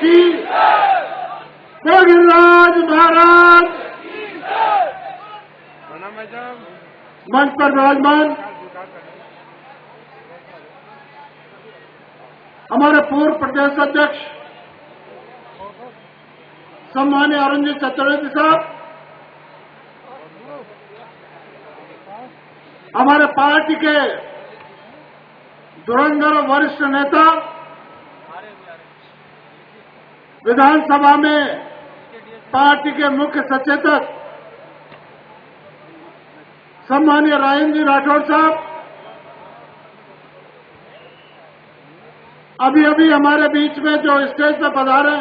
की, बोल गिरिराज महाराज। मंच पर विराजमान हमारे पूर्व प्रदेश अध्यक्ष सम्मानीय अरुण जी चतुर्वेदी साहब, हमारे पार्टी के धुरंधर वरिष्ठ नेता, विधानसभा में पार्टी के मुख्य सचेतक सम्मानीय राजेंद्र जी राठौड़ साहब, अभी अभी हमारे बीच में जो स्टेज पर पधारे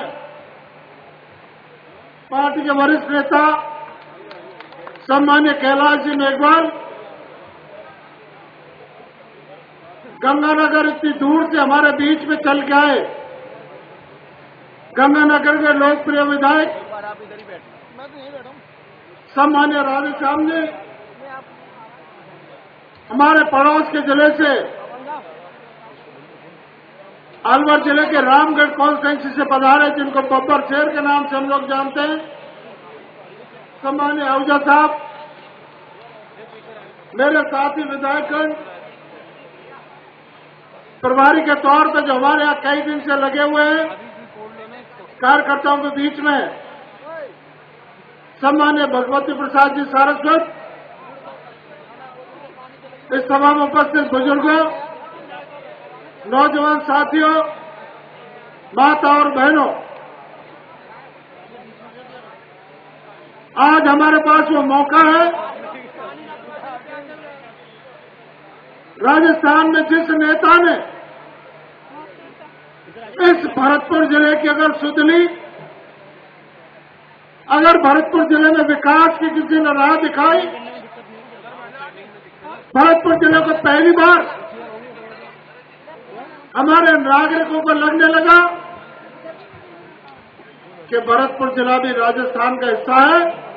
पार्टी के वरिष्ठ नेता सम्मानीय कैलाश जी मेघवाल, गंगानगर इतनी दूर से हमारे बीच में चल के आए गंगानगर के लोकप्रिय विधायक सम्मानीय राधेश्याम जी, हमारे पड़ोस के जिले से अलवर जिले के रामगढ़ कॉन्स्टिट्यूंसी से पधारे, जिनको बब्बर शेर के नाम से हम लोग जानते हैं, सम्मानीय आहूजा साहब, मेरे साथी विधायकगण, प्रभारी के तौर पर जो हमारे यहाँ कई दिन से लगे हुए हैं कार्यकर्ताओं के बीच में, सम्मानीय भगवती प्रसाद जी सारस्वत, इस सभा में उपस्थित बुजुर्गों, नौजवान साथियों, माता और बहनों, आज हमारे पास वो मौका है, राजस्थान में जिस नेता ने इस भरतपुर जिले की अगर सुध ली, अगर भरतपुर जिले में विकास की किसी ने राह दिखाई, भरतपुर जिले को पहली बार हमारे नागरिकों को लगने लगा कि भरतपुर जिला भी राजस्थान का हिस्सा है,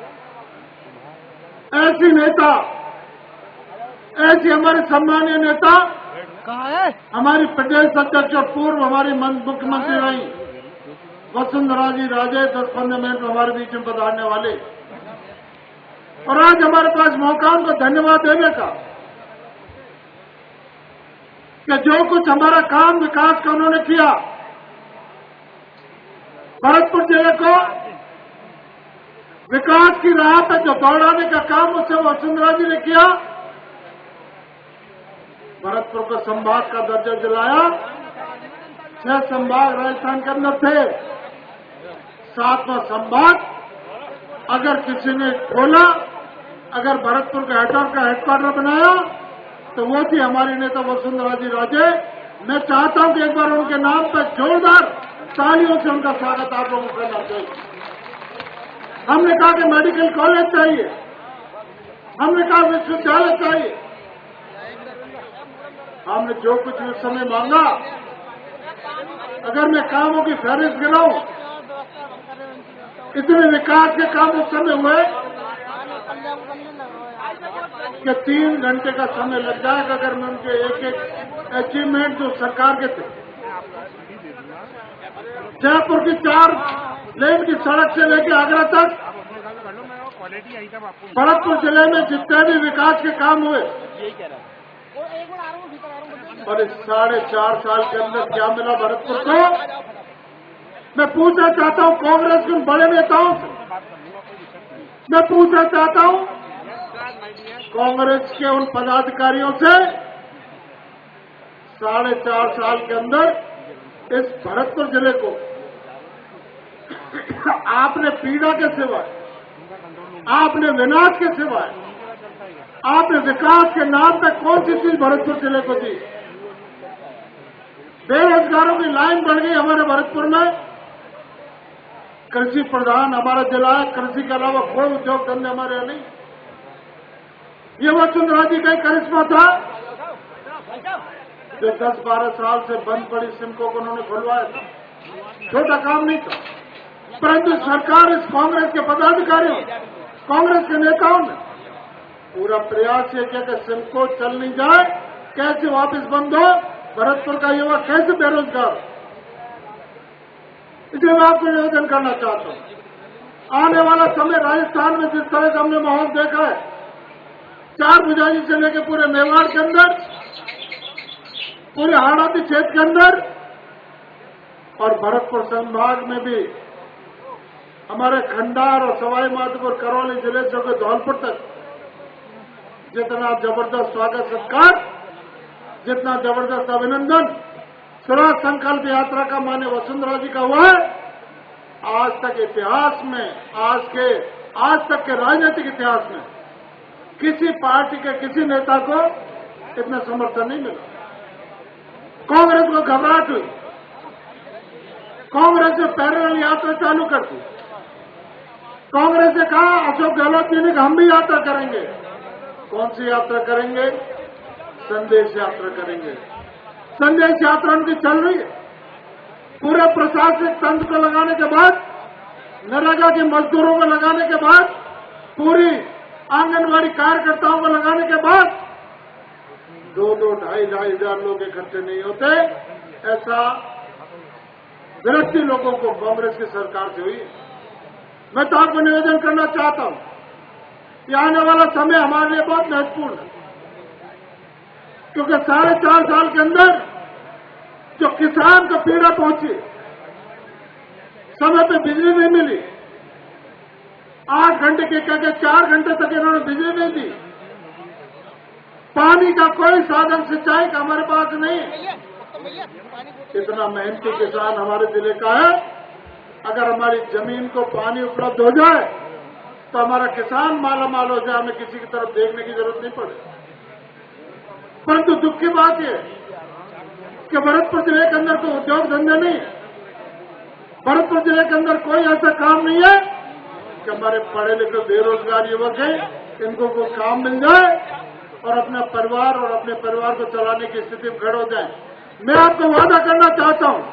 ऐसी नेता, ऐसी हमारे सम्मानीय नेता कहाँ है? हमारी प्रदेश अध्यक्ष और पूर्व हमारी मुख्यमंत्री रही वसुंधरा जी राजे 10-15 मिनट में हमारे बीच में पधारने वाले, और आज हमारे पास मौका उनको धन्यवाद देने का कि जो कुछ हमारा काम विकास का उन्होंने किया, भरतपुर जिले को विकास की राह पर जो दौड़ाने का काम उसे वसुंधरा जी ने किया, भरतपुर को संभाग का दर्जा दिलाया। 6 संभाग राजस्थान के अंदर थे, 7वां संभाग अगर किसी ने खोला, अगर भरतपुर का हेडक्वार्टर बनाया तो वो थी हमारी नेता वसुंधरा जी राजे। मैं चाहता हूं कि एक बार उनके नाम पर जोरदार तालियों से उनका स्वागत आप लोगों को करना चाहिए। हमने कहा कि मेडिकल कॉलेज चाहिए, हमने कहा विश्वविद्यालय चाहिए, हमने जो कुछ उस समय मांगा, अगर मैं कामों की फहरिस्त गिनाऊं, इतने विकास के काम उस समय हुए कि 3 घंटे का समय लग जाएगा अगर मैं उनके एक अचीवमेंट जो सरकार के थे। जयपुर की 4 लेन की सड़क से लेकर आगरा तक भरतपुर जिले में जितने भी विकास के काम हुए, और इस 4.5 साल के अंदर क्या मिला भरतपुर को, मैं पूछना चाहता हूं कांग्रेस के उन बड़े नेताओं से, मैं पूछना चाहता हूं कांग्रेस के उन पदाधिकारियों से, 4.5 साल के अंदर इस भरतपुर जिले को आपने पीड़ा के सिवाय, आपने विनाश के सिवाय, आपने विकास के नाम पर कौन सी चीज भरतपुर जिले को दी? बेरोजगारों की लाइन बढ़ गई हमारे भरतपुर में। कृषि प्रधान हमारा जिला है, कृषि के अलावा कोई उद्योग धंधे हमारे यहाँ नहीं। ये वसुंधरा जी का ही करिश्मा था जो 10-12 साल से बंद पड़ी सिमको को उन्होंने खुलवाया था। छोटा काम नहीं था, परंतु सरकार, इस कांग्रेस के पदाधिकारियों, कांग्रेस के नेताओं ने पूरा प्रयास ये किया कि सिमको चल नहीं जाए, कैसे वापस बंद हो, भरतपुर का युवा कैसे बेरोजगार। इसलिए मैं आपको निवेदन करना चाहता हूं, आने वाला समय राजस्थान में जिस तरह का हमने माहौल देखा है, 4 बुजाजी से लेकर पूरे मेवाड़ के अंदर, पूरे हाड़ाती क्षेत्र के अंदर और भरतपुर संभाग में भी, हमारे खंडार और सवाई माधोपुर करौली जिले से होकर धौलपुर तक जितना जबरदस्त स्वागत सत्कार, जितना जबरदस्त अभिनंदन स्वराज संकल्प यात्रा का माननीय वसुंधरा जी का हुआ है, आज तक इतिहास में, आज तक के राजनीतिक इतिहास में किसी पार्टी के किसी नेता को इतना समर्थन नहीं मिला। कांग्रेस को घबराहट हुई, कांग्रेस ने पैरेलल यात्रा चालू कर दी। कांग्रेस ने कहा, अशोक गहलोत जी ने कहा हम भी यात्रा करेंगे। कौन सी यात्रा करेंगे? संदेश यात्रा करेंगे। संदेश यात्रा उनकी चल रही है। पूरे प्रशासनिक तंत्र को लगाने के बाद, नरेगा के मजदूरों को लगाने के बाद, पूरी आंगनबाड़ी कार्यकर्ताओं को लगाने के बाद 2-2, 2,500 हजार लोग इकट्ठे नहीं होते। ऐसा विरक्ति लोगों को कांग्रेस की सरकार से हुई। मैं तो आपको निवेदन करना चाहता हूं कि आने वाला समय हमारे लिए बहुत महत्वपूर्ण है, क्योंकि 4.5 साल के अंदर जो किसान को पीड़ा पहुंची, समय पे बिजली नहीं मिली, 8 घंटे के कहकर 4 घंटे तक इन्होंने बिजली नहीं दी, पानी का कोई साधन सिंचाई का हमारे पास नहीं है। इतना मेहनती किसान हमारे जिले का है। अगर हमारी जमीन को पानी उपलब्ध हो जाए तो हमारा किसान माला माल हो जाए, हमें किसी की तरफ देखने की जरूरत नहीं पड़े। परंतु दुख की बात यह कि भरतपुर जिले के अंदर कोई उद्योग धंधे नहीं है, भरतपुर जिले के अंदर कोई ऐसा काम नहीं है कि हमारे पढ़े लिखे बेरोजगार युवक हैं, इनको कोई काम मिल जाए और अपना परिवार और अपने परिवार को चलाने की स्थिति में खड़े हो जाए। मैं आपको वादा करना चाहता हूं,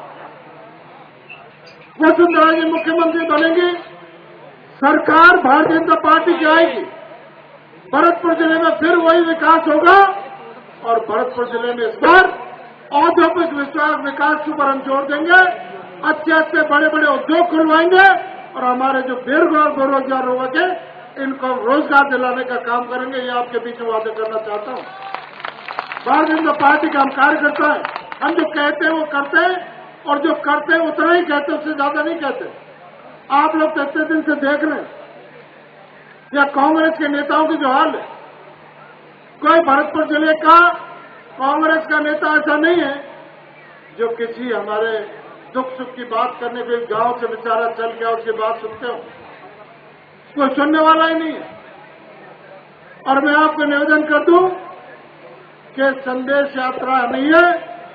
वसुंधरा जी मुख्यमंत्री बनेंगी, सरकार भारतीय जनता पार्टी की आएगी, भरतपुर जिले में फिर वही विकास होगा और भरतपुर जिले में इस बार औद्योगिक विकास के ऊपर हम जोर देंगे। अच्छे बड़े बड़े उद्योग खुलवाएंगे और हमारे जो बेरोजगार लोग हैं इनको रोजगार दिलाने का काम करेंगे। ये आपके बीच में वादा करना चाहता हूं। भारतीय जनता पार्टी का हम कार्यकर्ता है, हम जो कहते हैं वो करते हैं और जो करते हैं उतना ही कहते हैं, उससे ज्यादा नहीं कहते। आप लोग तो इतने दिन से देख रहे हैं या कांग्रेस के नेताओं की जो हाल है, कोई भरतपुर जिले का कांग्रेस का नेता ऐसा नहीं है जो किसी हमारे दुख सुख की बात करने के गांव से बेचारा चल गया उसकी बात सुनते हो, कोई सुनने वाला ही नहीं है। और मैं आपको निवेदन कर दूं कि संदेश यात्रा नहीं है,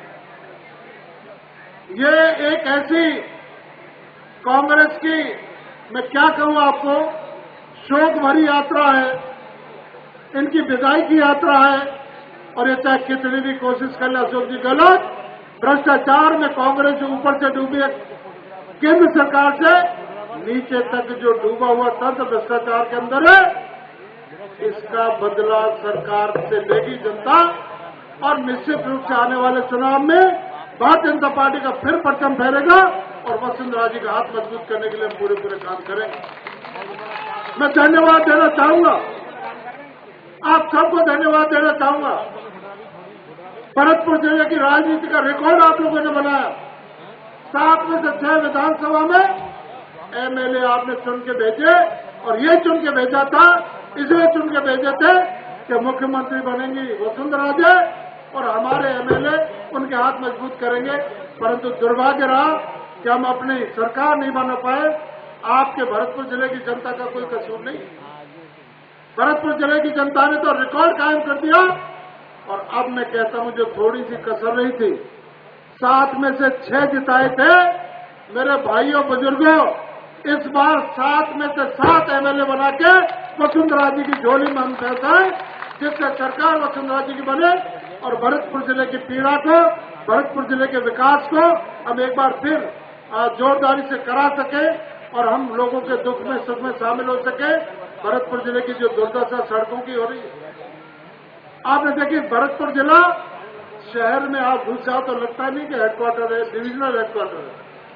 ये एक ऐसी कांग्रेस की, मैं क्या कहूं आपको, शोक भरी यात्रा है, इनकी विदाई की यात्रा है। और ये चाहे कितनी भी कोशिश कर ले अशोक जी गहलोत, भ्रष्टाचार में कांग्रेस जो ऊपर से डूबी है, केंद्र सरकार से नीचे तक जो डूबा हुआ तंत्र भ्रष्टाचार के अंदर है, इसका बदला सरकार से लेगी जनता। और निश्चित रूप से आने वाले चुनाव में भारतीय जनता पार्टी का फिर परचम फहरेगा और वसुंधरा जी का हाथ मजबूत करने के लिए हम पूरे काम करेंगे। मैं धन्यवाद देना चाहूंगा, आप सबको धन्यवाद देना चाहूंगा। भरतपुर जिले की राजनीति का रिकॉर्ड आप लोगों ने बनाया। 7 में से 6 विधानसभा में एमएलए आपने चुन के भेजे और ये चुन के भेजा था, इसलिए चुन के भेजे थे कि मुख्यमंत्री बनेंगी वसुंधरा जी और हमारे एमएलए उनके हाथ मजबूत करेंगे। परंतु दुर्भाग्य रहा कि हम अपनी सरकार नहीं बना पाए। आपके भरतपुर जिले की जनता का कोई कसूर नहीं, भरतपुर जिले की जनता ने तो रिकॉर्ड कायम कर दिया। और अब मैं कहता हूं जो थोड़ी सी कसर रही थी, 7 में से 6 जिताए थे। मेरे भाइयों बुजुर्गों, इस बार 7 में से 7 एमएलए बना के वसुंधरा जी की झोली में हम फंसाएं, जिससे सरकार वसुंधरा जी की बने और भरतपुर जिले की पीड़ा को, भरतपुर जिले के विकास को हम एक बार फिर जोरदारी से करा सके और हम लोगों के दुख में सुख में शामिल हो सके। भरतपुर जिले की जो दुर्दशा सड़कों की हो रही है, आपने देखी भरतपुर जिला शहर में आप घुस जाओ तो लगता नहीं कि हेडक्वार्टर है, डिविजनल हेडक्वार्टर है।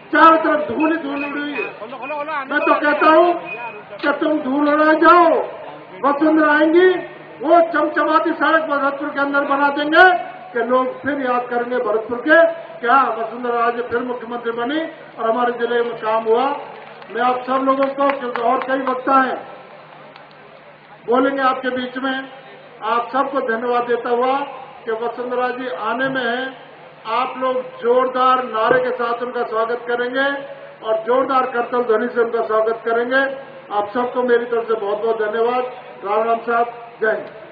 चारों तरफ धूल ही धूल उड़ी हुई है। मैं तो कहता हूं कि तुम धूल उड़ा जाओ, वसुंधरा आएंगी, वो चमचमाती सड़क भरतपुर के अंदर बना देंगे कि लोग फिर याद करेंगे भरतपुर के, क्या वसुंधरा आज फिर मुख्यमंत्री बनी और हमारे जिले में काम हुआ। मैं आप सब लोगों को, क्योंकि और कई वक्ता हैं बोलेंगे आपके बीच में, आप सबको धन्यवाद देता हुआ कि वसुंधरा जी आने में है, आप लोग जोरदार नारे के साथ उनका स्वागत करेंगे और जोरदार करतल ध्वनि से उनका स्वागत करेंगे। आप सबको मेरी तरफ से बहुत बहुत धन्यवाद। राम राम साहब, जय हिंद।